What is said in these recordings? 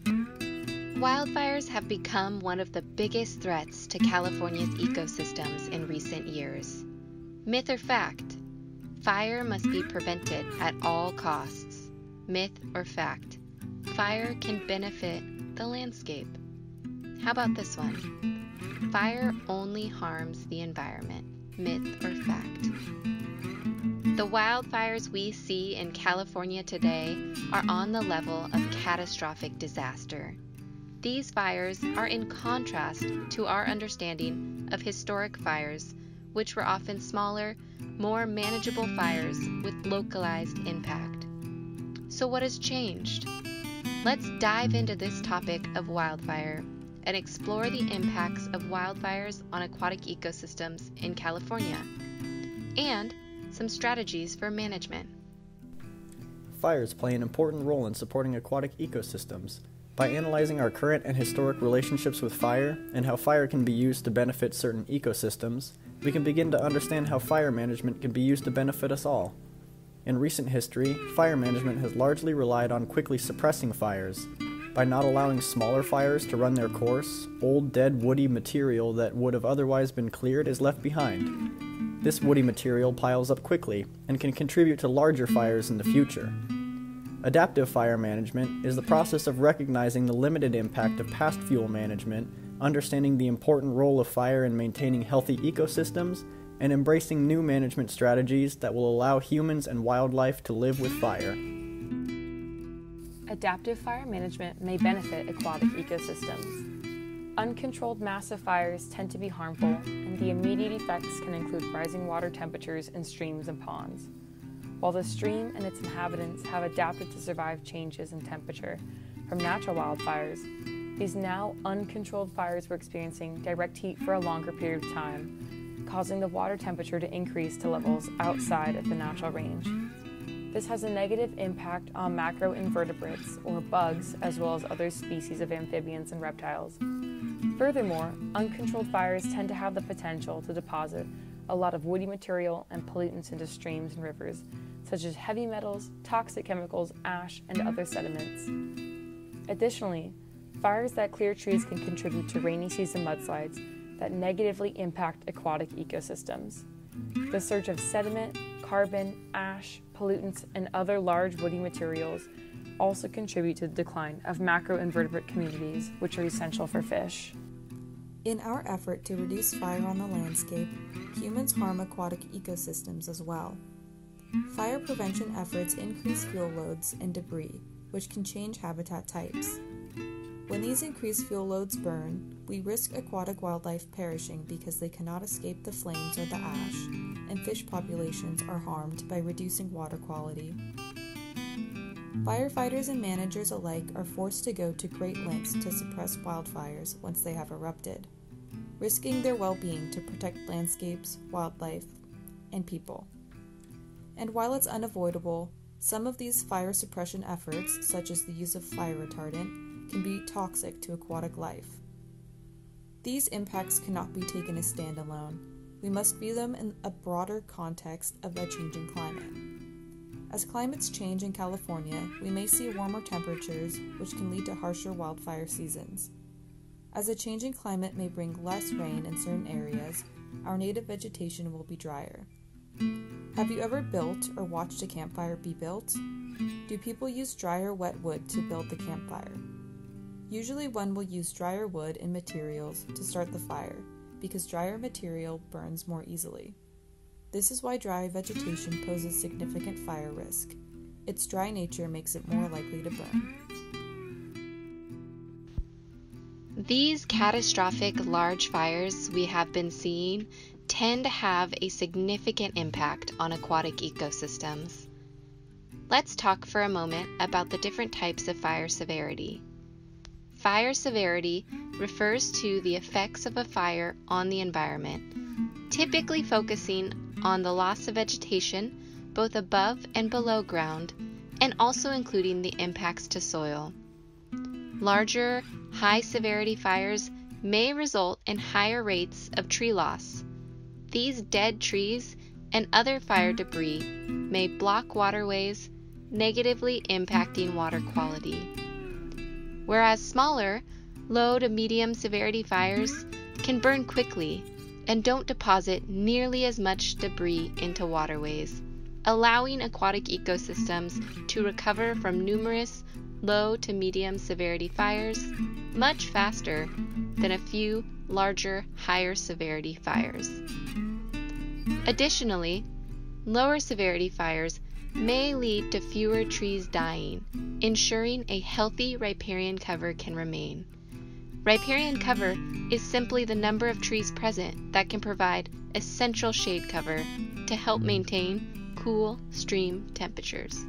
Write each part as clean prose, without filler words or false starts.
Wildfires have become one of the biggest threats to California's ecosystems in recent years. Myth or fact? Fire must be prevented at all costs. Myth or fact? Fire can benefit the landscape. How about this one? Fire only harms the environment. Myth or fact? The wildfires we see in California today are on the level of catastrophic disaster. These fires are in contrast to our understanding of historic fires, which were often smaller, more manageable fires with localized impact. So what has changed? Let's dive into this topic of wildfire and explore the impacts of wildfires on aquatic ecosystems in California, and some strategies for management. Fires play an important role in supporting aquatic ecosystems. By analyzing our current and historic relationships with fire and how fire can be used to benefit certain ecosystems, we can begin to understand how fire management can be used to benefit us all. In recent history, fire management has largely relied on quickly suppressing fires. By not allowing smaller fires to run their course, old dead woody material that would have otherwise been cleared is left behind. This woody material piles up quickly and can contribute to larger fires in the future. Adaptive fire management is the process of recognizing the limited impact of past fuel management, understanding the important role of fire in maintaining healthy ecosystems, and embracing new management strategies that will allow humans and wildlife to live with fire. Adaptive fire management may benefit aquatic ecosystems. Uncontrolled massive fires tend to be harmful, and the immediate effects can include rising water temperatures in streams and ponds. While the stream and its inhabitants have adapted to survive changes in temperature from natural wildfires, these now uncontrolled fires were experiencing direct heat for a longer period of time, causing the water temperature to increase to levels outside of the natural range. This has a negative impact on macroinvertebrates, or bugs, as well as other species of amphibians and reptiles. Furthermore, uncontrolled fires tend to have the potential to deposit a lot of woody material and pollutants into streams and rivers, such as heavy metals, toxic chemicals, ash, and other sediments. Additionally, fires that clear trees can contribute to rainy season mudslides that negatively impact aquatic ecosystems. The surge of sediment, carbon, ash, pollutants, and other large woody materials also contribute to the decline of macroinvertebrate communities, which are essential for fish. In our effort to reduce fire on the landscape, humans harm aquatic ecosystems as well. Fire prevention efforts increase fuel loads and debris, which can change habitat types. When these increased fuel loads burn, we risk aquatic wildlife perishing because they cannot escape the flames or the ash, and fish populations are harmed by reducing water quality. Firefighters and managers alike are forced to go to great lengths to suppress wildfires once they have erupted, risking their well-being to protect landscapes, wildlife, and people. And while it's unavoidable, some of these fire suppression efforts, such as the use of fire retardant, can be toxic to aquatic life. These impacts cannot be taken as standalone. We must view them in a broader context of a changing climate. As climates change in California, we may see warmer temperatures, which can lead to harsher wildfire seasons. As a changing climate may bring less rain in certain areas, our native vegetation will be drier. Have you ever built or watched a campfire be built? Do people use dry or wet wood to build the campfire? Usually one will use drier wood and materials to start the fire, because drier material burns more easily. This is why dry vegetation poses significant fire risk. Its dry nature makes it more likely to burn. These catastrophic large fires we have been seeing tend to have a significant impact on aquatic ecosystems. Let's talk for a moment about the different types of fire severity. Fire severity refers to the effects of a fire on the environment, typically focusing on the loss of vegetation both above and below ground, and also including the impacts to soil. Larger, high-severity fires may result in higher rates of tree loss. These dead trees and other fire debris may block waterways, negatively impacting water quality. whereas smaller, low to medium severity fires can burn quickly and don't deposit nearly as much debris into waterways, allowing aquatic ecosystems to recover from numerous low to medium severity fires much faster than a few larger, higher severity fires. Additionally, lower severity fires may lead to fewer trees dying, ensuring a healthy riparian cover can remain. Riparian cover is simply the number of trees present that can provide essential shade cover to help maintain cool stream temperatures.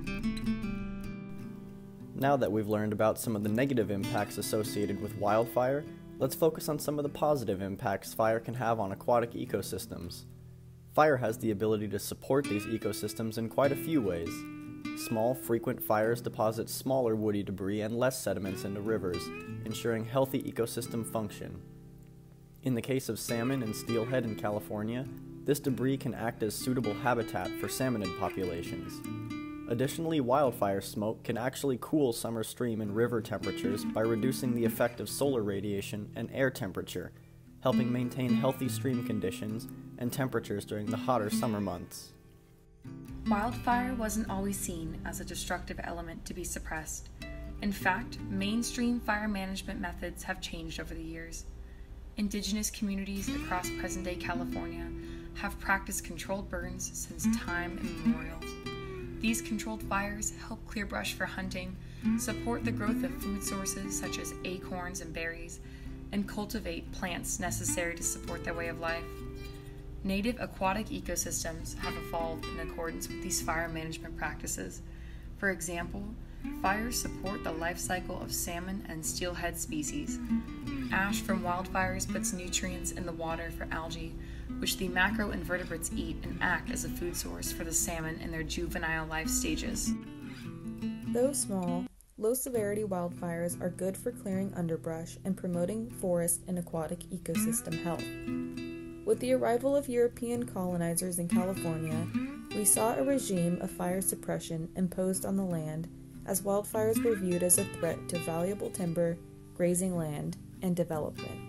Now that we've learned about some of the negative impacts associated with wildfire, let's focus on some of the positive impacts fire can have on aquatic ecosystems. Fire has the ability to support these ecosystems in quite a few ways. Small, frequent fires deposit smaller woody debris and less sediments into rivers, ensuring healthy ecosystem function. In the case of salmon and steelhead in California, this debris can act as suitable habitat for salmonid populations. Additionally, wildfire smoke can actually cool summer stream and river temperatures by reducing the effect of solar radiation and air temperature, helping maintain healthy stream conditions and temperatures during the hotter summer months. Wildfire wasn't always seen as a destructive element to be suppressed. In fact, mainstream fire management methods have changed over the years. Indigenous communities across present-day California have practiced controlled burns since time immemorial. These controlled fires help clear brush for hunting, support the growth of food sources such as acorns and berries, and cultivate plants necessary to support their way of life. Native aquatic ecosystems have evolved in accordance with these fire management practices. For example, fires support the life cycle of salmon and steelhead species. Ash from wildfires puts nutrients in the water for algae, which the macroinvertebrates eat and act as a food source for the salmon in their juvenile life stages. Though small, low-severity wildfires are good for clearing underbrush and promoting forest and aquatic ecosystem health. With the arrival of European colonizers in California, we saw a regime of fire suppression imposed on the land, as wildfires were viewed as a threat to valuable timber, grazing land, and development.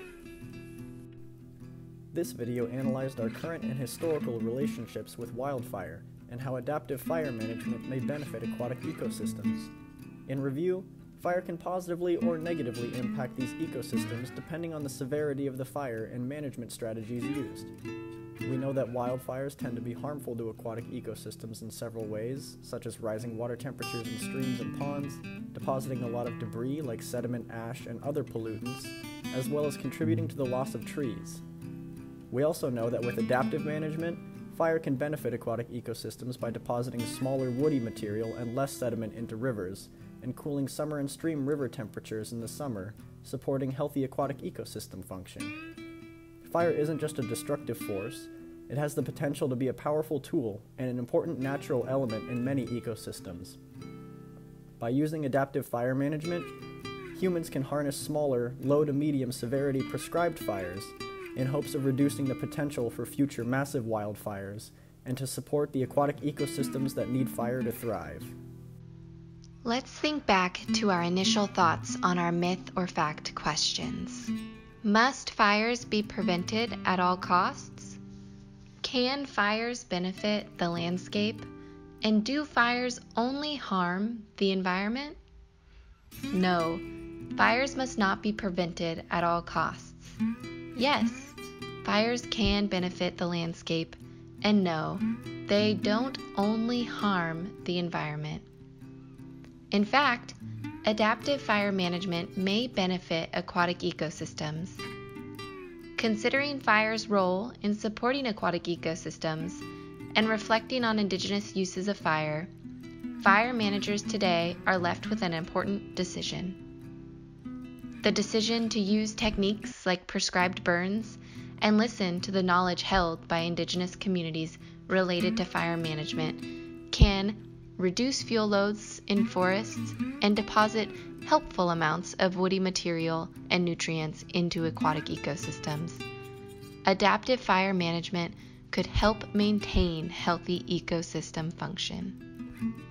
This video analyzed our current and historical relationships with wildfire and how adaptive fire management may benefit aquatic ecosystems. In review, fire can positively or negatively impact these ecosystems depending on the severity of the fire and management strategies used. We know that wildfires tend to be harmful to aquatic ecosystems in several ways, such as rising water temperatures in streams and ponds, depositing a lot of debris like sediment, ash, and other pollutants, as well as contributing to the loss of trees. We also know that with adaptive management, fire can benefit aquatic ecosystems by depositing smaller woody material and less sediment into rivers, and cooling summer and stream river temperatures in the summer, supporting healthy aquatic ecosystem function. Fire isn't just a destructive force, it has the potential to be a powerful tool and an important natural element in many ecosystems. By using adaptive fire management, humans can harness smaller, low to medium severity prescribed fires in hopes of reducing the potential for future massive wildfires and to support the aquatic ecosystems that need fire to thrive. Let's think back to our initial thoughts on our myth or fact questions. Must fires be prevented at all costs? Can fires benefit the landscape? And do fires only harm the environment? No, fires must not be prevented at all costs. Yes, fires can benefit the landscape, and no, they don't only harm the environment. In fact, adaptive fire management may benefit aquatic ecosystems. Considering fire's role in supporting aquatic ecosystems and reflecting on indigenous uses of fire, fire managers today are left with an important decision. The decision to use techniques like prescribed burns and listen to the knowledge held by indigenous communities related to fire management can reduce fuel loads in forests and deposit helpful amounts of woody material and nutrients into aquatic ecosystems. Adaptive fire management could help maintain healthy ecosystem function.